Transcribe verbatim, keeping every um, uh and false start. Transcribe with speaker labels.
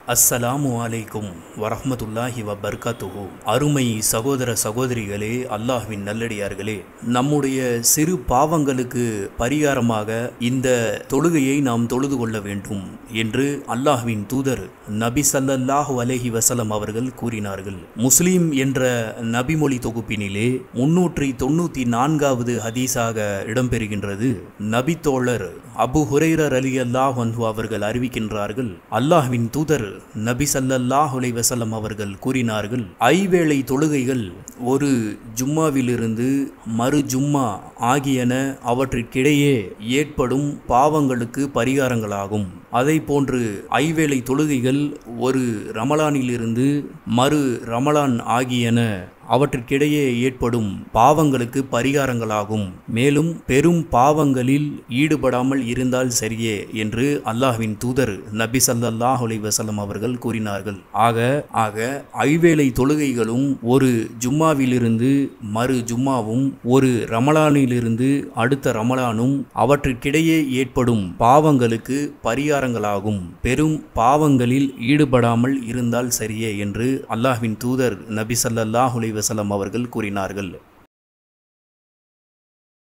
Speaker 1: அஸ்ஸலாமு அலைக்கும் வரஹ்மத்துல்லாஹி வபர்காத்துஹு. அருமை சகோதர சகோதரிகளே, அல்லாஹ்வின் நல்லடியார்களே, நம்முடைய சிறு பாவங்களுக்கு பரிகாரமாக இந்த தொழுகையை நாம் தொழுது கொள்ள வேண்டும் என்று அல்லாஹ்வின் தூதர் நபி ஸல்லல்லாஹு அலைஹி வஸல்லம் அவர்கள் கூறினார்கள். முஸ்லிம் என்ற நபிமொழி தொகுப்பினிலே முன்னூற்றி தொண்ணூற்றி நான்காவது ஹதீஸாக இடம்பெறுகின்றது. நபித்தோழர் அபு ஹுரைரா ரலியல்லாஹு அன்ஹு அவர்கள் அறிவிக்கின்றார்கள், அல்லாஹ்வின் தூதர் நபி ஸல்லல்லாஹு அலைஹி வஸல்லம் அவர்கள் கூறினார்கள், ஐவேளை தொழுகைகள் ஒரு ஜும்மாவிலிருந்து மறு ஜும்மா ஆகியன அவற்றிற்கிடையே ஏற்படும் பாவங்களுக்கு பரிகாரங்களாகும். அதை போன்று ஐவேளை தொழுகைகள் ஒரு ரமலானிலிருந்து மறு ரமலான் ஆகியன அவற்றிற்கிடையே ஏற்படும் பாவங்களுக்கு பரிகாரங்களாகும். மேலும் பெரும் பாவங்களில் ஈடுபடாமல் இருந்தால் சரியே என்று அல்லாஹ்வின் தூதர் நபி ஸல்லல்லாஹு அலைஹி வஸல்லம் அவர்கள் கூறினார்கள். ஆக ஆக ஐவேளை தொழுகைகளும் ஒரு ஜும்மாவிலிருந்து மறு ஜும்மாவும் ஒரு ரமலானிலிருந்து அடுத்த ரமலானும் அவற்றிற்கிடையே ஏற்படும் பாவங்களுக்கு பரிகாரங்களாகும். பெரும் பாவங்களில் ஈடுபடாமல் இருந்தால் சரியே என்று அல்லாஹ்வின் தூதர் நபி ஸல்லல்லாஹு அலைஹி வஸல்லம் அவர்கள் கூறினார்கள்.